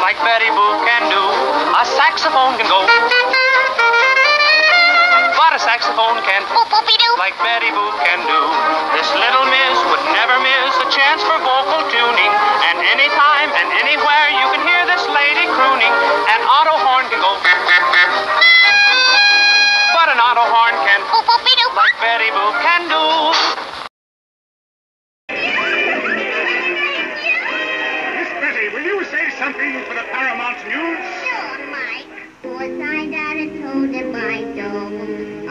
like Betty Boop can do. A saxophone can go, but a saxophone can't like Betty Boop can do. This little miss would never miss a chance for vocal tuning, and anytime and anywhere you can hear this lady crooning. An auto horn can go, but an auto horn can like Betty Boop can do. Miss Betty, will you say something for the Paramount News? Sure, Mike. 4 signed out and told him I don't.